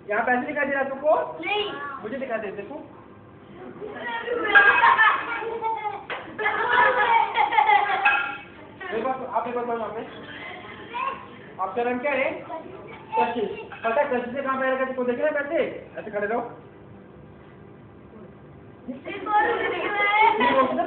यहाँ पैसे दिखाई दे रहा तुमको? नहीं। मुझे दिखा दे, देखो। आप एक बार बोलो आपने। आपका नाम क्या है? कशिश। पता है कशिश से कहाँ पे आएगा? तुमको देख रहे पैसे? ऐसे खड़े रहो।